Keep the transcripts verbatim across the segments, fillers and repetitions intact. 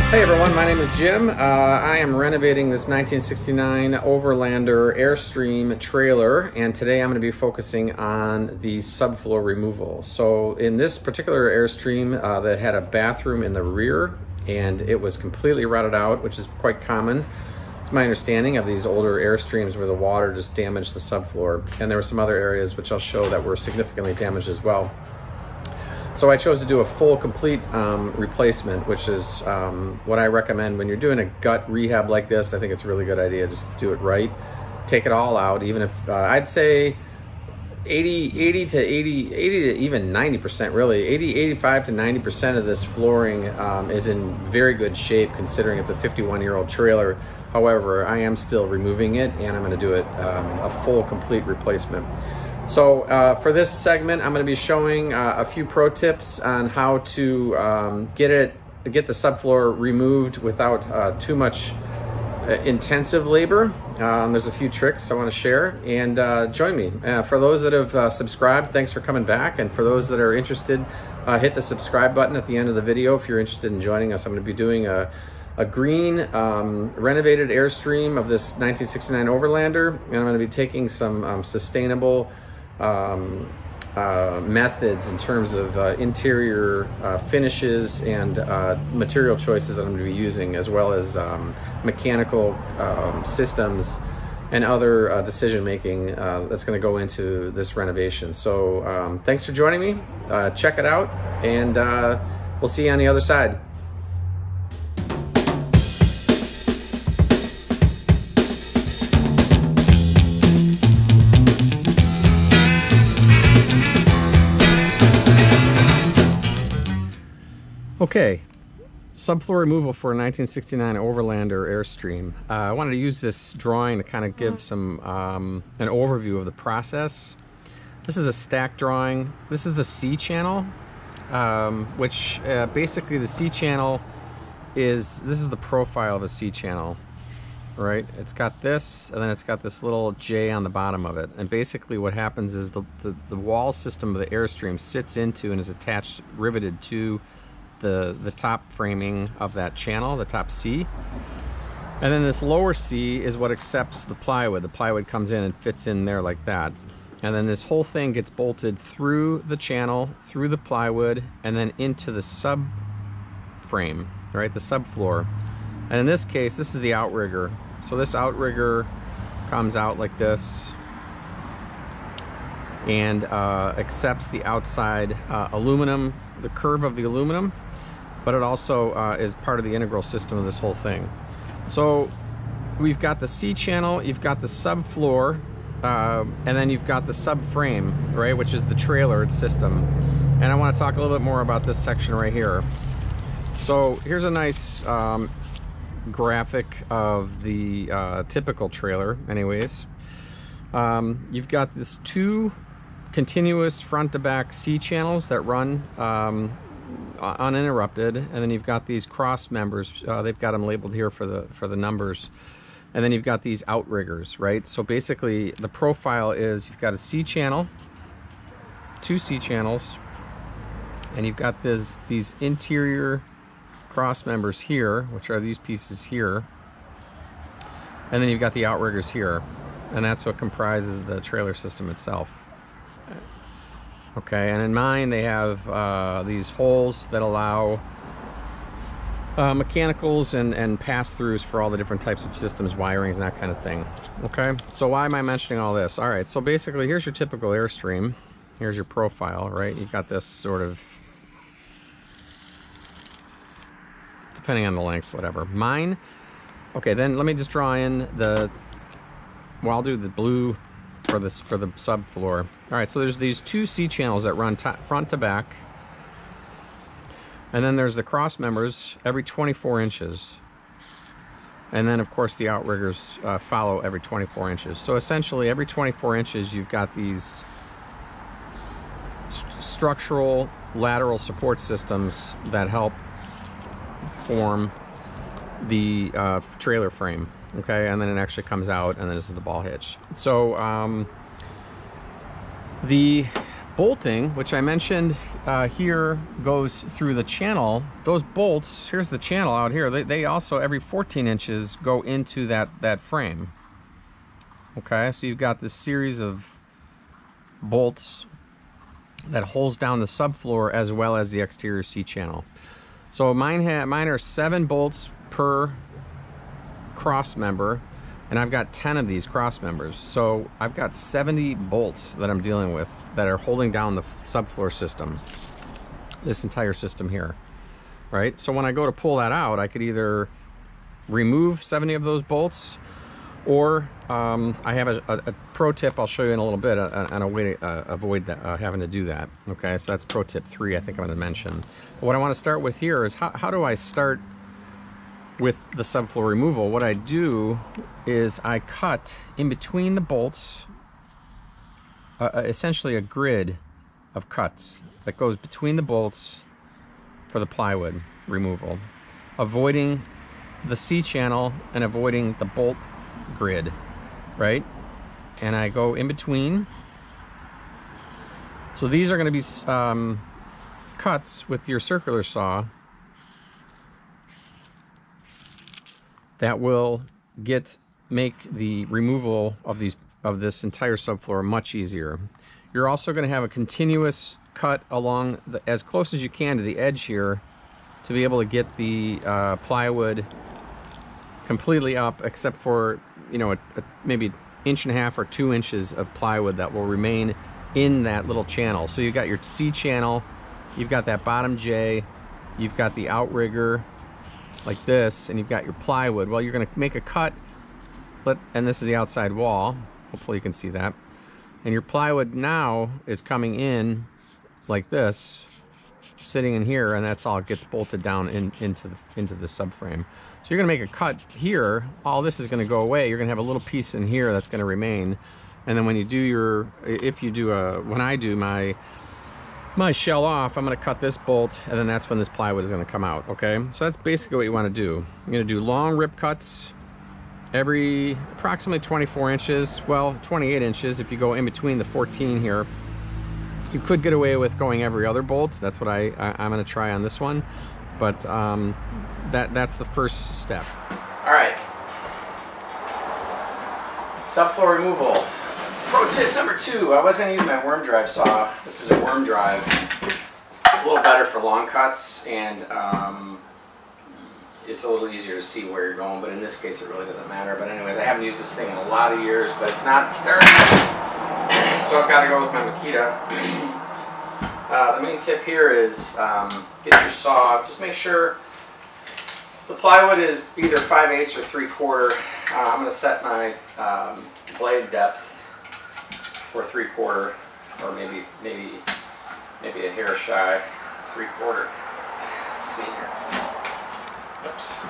Hey everyone, my name is Jim. Uh, I am renovating this nineteen sixty-nine Overlander Airstream trailer, and today I'm going to be focusing on the subfloor removal. So in this particular Airstream uh, that had a bathroom in the rear, and it was completely rotted out, which is quite common. It's my understanding of these older Airstreams where the water just damaged the subfloor, and there were some other areas which I'll show that were significantly damaged as well. So I chose to do a full, complete um, replacement, which is um, what I recommend when you're doing a gut rehab like this. I think it's a really good idea just to do it right. Take it all out, even if, uh, I'd say eighty, eighty to eighty, eighty to even ninety percent really. eighty, eighty-five to ninety percent of this flooring um, is in very good shape considering it's a fifty-one year old trailer. However, I am still removing it, and I'm gonna do it um, a full, complete replacement. So uh, for this segment, I'm going to be showing uh, a few pro tips on how to um, get it, get the subfloor removed without uh, too much uh, intensive labor. Um, there's a few tricks I want to share, and uh, join me. Uh, for those that have uh, subscribed, thanks for coming back, and for those that are interested, uh, hit the subscribe button at the end of the video if you're interested in joining us. I'm going to be doing a a green um, renovated Airstream of this nineteen sixty-nine Overlander, and I'm going to be taking some um, sustainable Um, uh, methods in terms of uh, interior uh, finishes and uh, material choices that I'm going to be using, as well as um, mechanical um, systems and other uh, decision making uh, that's going to go into this renovation. So um, thanks for joining me. Uh, check it out, and uh, we'll see you on the other side. Okay, subfloor removal for a nineteen sixty-nine Overlander Airstream. Uh, I wanted to use this drawing to kind of give some um, an overview of the process. This is a stack drawing. This is the C channel, um, which uh, basically the C channel is, this is the profile of a C channel, right? It's got this, and then it's got this little J on the bottom of it. And basically what happens is the, the, the wall system of the Airstream sits into and is attached, riveted to the the top framing of that channel, the top C. And then this lower C is what accepts the plywood. The plywood comes in and fits in there like that. And then this whole thing gets bolted through the channel, through the plywood, and then into the sub frame, right, the subfloor. And in this case, this is the outrigger. So this outrigger comes out like this and uh, accepts the outside uh, aluminum, the curve of the aluminum, but it also uh, is part of the integral system of this whole thing. So we've got the C channel, you've got the subfloor, uh, and then you've got the subframe, right, which is the trailer system. And I want to talk a little bit more about this section right here. So here's a nice um, graphic of the uh, typical trailer anyways. Um, you've got this two continuous front to back C channels that run um, uninterrupted, and then you've got these cross members. Uh, they've got them labeled here for the for the numbers, and then you've got these outriggers, right? So basically, the profile is you've got a C channel, two C channels, and you've got this these interior cross members here, which are these pieces here, and then you've got the outriggers here, and that's what comprises the trailer system itself. Okay, and in mine they have uh, these holes that allow uh, mechanicals and, and pass-throughs for all the different types of systems, wirings, and that kind of thing. Okay, so why am I mentioning all this? All right, so basically here's your typical Airstream. Here's your profile, right? You've got this sort of, depending on the length, whatever. Mine, okay, then let me just draw in the, well, I'll do the blue for this for the subfloor. All right, so there's these two C channels that run front to back, and then there's the cross members every twenty-four inches, and then of course the outriggers uh, follow every twenty-four inches. So essentially every twenty-four inches you've got these st structural lateral support systems that help form the uh, trailer frame. Okay, and then it actually comes out, and then this is the ball hitch. So um, the bolting, which I mentioned uh, here, goes through the channel. Those bolts, here's the channel out here, they, they also every fourteen inches go into that, that frame. Okay, so you've got this series of bolts that holds down the subfloor as well as the exterior C-channel. So mine, ha mine are seven bolts per cross member, and I've got ten of these cross members. So I've got seventy bolts that I'm dealing with that are holding down the subfloor system, this entire system here, right? So when I go to pull that out, I could either remove seventy of those bolts, or um, I have a, a, a pro tip I'll show you in a little bit on a way to uh, avoid that, uh, having to do that. Okay, so that's pro tip three, I think I'm going to mention. But what I want to start with here is how, how do I start with the subfloor removal? What I do is I cut in between the bolts, uh, essentially a grid of cuts that goes between the bolts for the plywood removal, avoiding the C-channel and avoiding the bolt grid, right? And I go in between. So these are going to be um, cuts with your circular saw that will get make the removal of these of this entire subfloor much easier. You're also going to have a continuous cut along the, as close as you can to the edge here, to be able to get the uh, plywood completely up, except for, you know, a, a, maybe inch and a half or two inches of plywood that will remain in that little channel. So you've got your C channel, you've got that bottom J, you've got the outrigger like this, and you've got your plywood. Well, you're going to make a cut, let, and this is the outside wall. Hopefully you can see that. And your plywood now is coming in like this, sitting in here, and that's all it gets bolted down in, into the into the subframe. So you're going to make a cut here. All this is going to go away. You're going to have a little piece in here that's going to remain. And then when you do your, if you do a, when I do my my shell off, I'm going to cut this bolt, and then that's when this plywood is going to come out. Okay, so that's basically what you want to do. You're going to do long rip cuts every approximately twenty-four inches, well, twenty-eight inches if you go in between the fourteen here. You could get away with going every other bolt. That's what I, I I'm going to try on this one, but um, that that's the first step. All right, subfloor removal. Pro tip number two. I was going to use my worm drive saw. This is a worm drive. It's a little better for long cuts, and um, it's a little easier to see where you're going, but in this case it really doesn't matter. But anyways, I haven't used this thing in a lot of years, but it's not starting. So I've got to go with my Makita. Uh, the main tip here is um, get your saw, just make sure the plywood is either five eighths or three quarter. Uh, I'm going to set my um, blade depth for three quarter, or maybe maybe maybe a hair shy three quarter. Let's see here. Oops.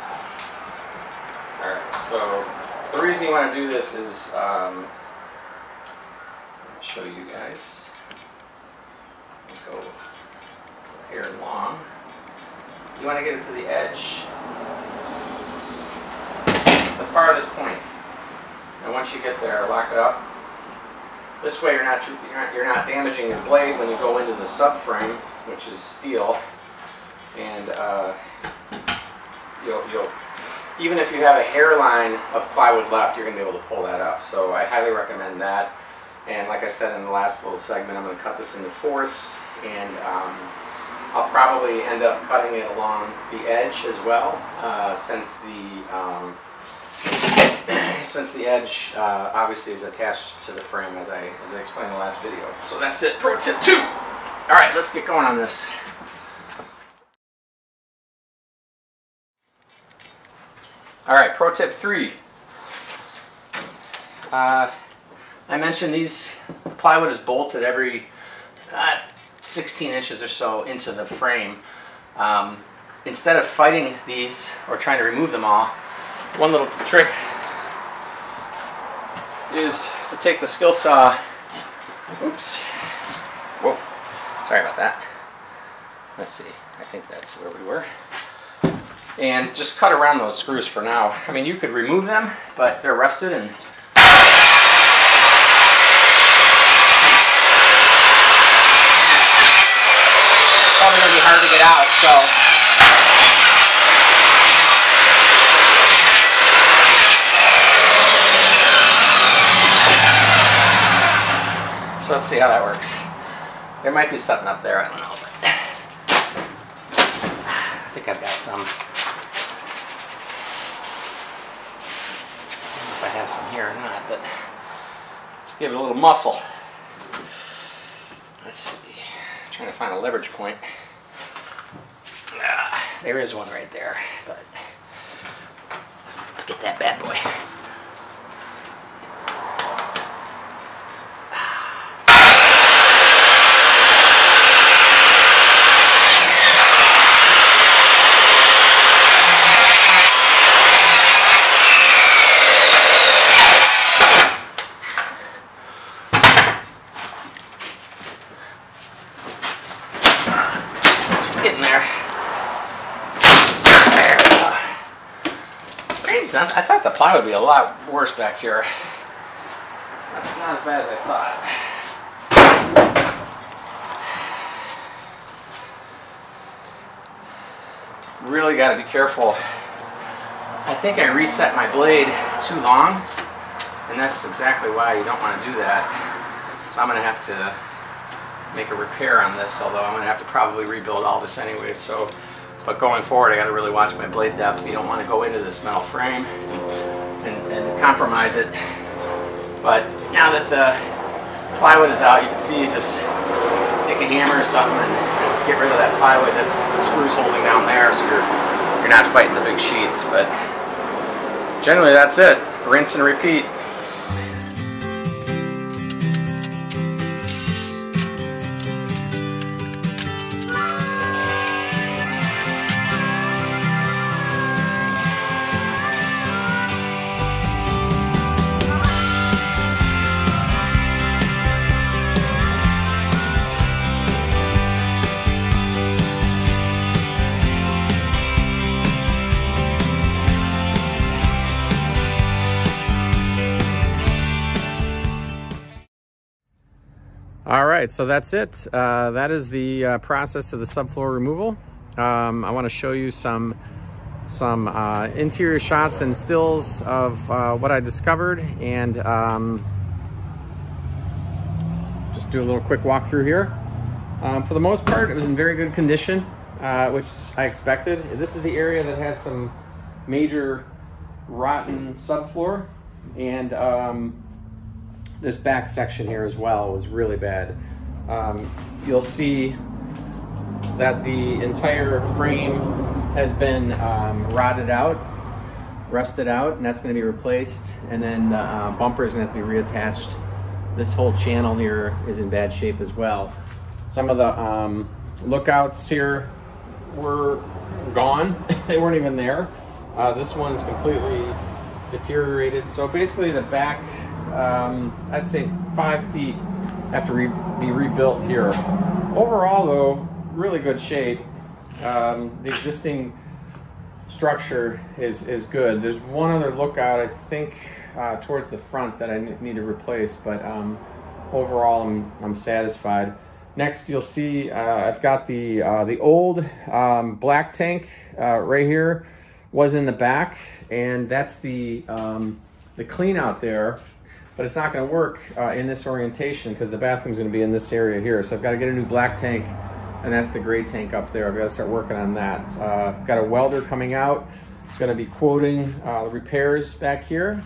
All right. So the reason you want to do this is um, I'll show you guys. Go to the hair long. You want to get it to the edge, the farthest point. And once you get there, lock it up. This way you're not, you're not, you're not damaging your blade when you go into the subframe, which is steel. And uh, you'll, you'll, even if you have a hairline of plywood left, you're going to be able to pull that up. So I highly recommend that. And like I said in the last little segment, I'm going to cut this into fourths, and um, I'll probably end up cutting it along the edge as well, uh, since the um, since the edge uh, obviously is attached to the frame, as I as I explained in the last video. So that's it. Pro tip two. All right, let's get going on this. All right, pro tip three. Uh, I mentioned these plywood is bolted every uh, sixteen inches or so into the frame. Um, instead of fighting these or trying to remove them all, one little trick is to take the skill saw. Oops. Whoa. Sorry about that. Let's see. I think that's where we were. And just cut around those screws for now. I mean, you could remove them, but they're rusted, and to get out, so. So let's see how that works. There might be something up there, I don't know, but I think I've got some. I don't know if I have some here or not, but let's give it a little muscle. Let's see. I'm trying to find a leverage point. Ah, there is one right there, but let's get that bad boy. Getting there. There we go. I thought the ply would be a lot worse back here. It's not, not as bad as I thought. Really got to be careful. I think I reset my blade too long, and that's exactly why you don't want to do that. So I'm going to have to make a repair on this, although I'm going to have to probably rebuild all this anyway. So, but going forward, I got to really watch my blade depth. You don't want to go into this metal frame and, and compromise it. But now that the plywood is out, you can see you just take a hammer or something and get rid of that plywood. That's the screws holding down there, so you're you're not fighting the big sheets. But generally, that's it. Rinse and repeat. All right, so that's it. Uh, that is the uh, process of the subfloor removal. Um, I want to show you some some uh, interior shots and stills of uh, what I discovered, and um, just do a little quick walkthrough here. Um, for the most part, it was in very good condition, uh, which I expected. This is the area that had some major rotten subfloor, and um, this back section here as well was really bad. Um, you'll see that the entire frame has been um, rotted out, rusted out, and that's going to be replaced. And then the uh, bumper is going to have to be reattached. This whole channel here is in bad shape as well. Some of the um, lookouts here were gone. They weren't even there. Uh, this one is completely deteriorated. So basically the back, Um, I'd say five feet have to re be rebuilt here. Overall though, really good shape. Um, the existing structure is, is good. There's one other lookout, I think, uh, towards the front that I need to replace, but um, overall I'm, I'm satisfied. Next you'll see uh, I've got the, uh, the old um, black tank uh, right here was in the back, and that's the, um, the clean out there. But it's not going to work uh, in this orientation because the bathroom's going to be in this area here. So I've got to get a new black tank, and that's the gray tank up there. I've got to start working on that. Uh, got a welder coming out. It's going to be quoting uh, repairs back here.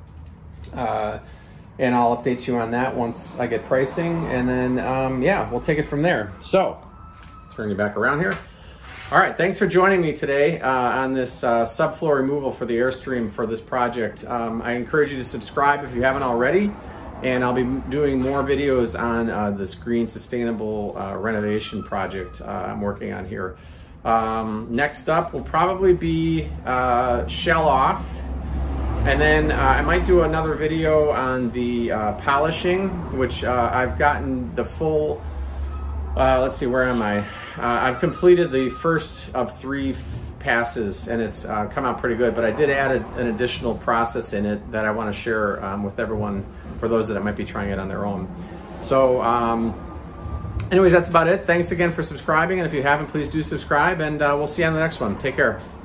Uh, and I'll update you on that once I get pricing. And then, um, yeah, we'll take it from there. So, turn you back around here. All right, thanks for joining me today uh, on this uh, subfloor removal for the Airstream for this project. Um, I encourage you to subscribe if you haven't already, and I'll be doing more videos on uh, this green sustainable uh, renovation project uh, I'm working on here. Um, next up will probably be uh, shell off, and then uh, I might do another video on the uh, polishing, which uh, I've gotten the full, uh, let's see, where am I? Uh, I've completed the first of three passes, and it's uh, come out pretty good, but I did add a, an additional process in it that I want to share um, with everyone, for those that might be trying it on their own. So um, Anyways, that's about it. Thanks again for subscribing. And if you haven't, please do subscribe, and uh, we'll see you on the next one. Take care.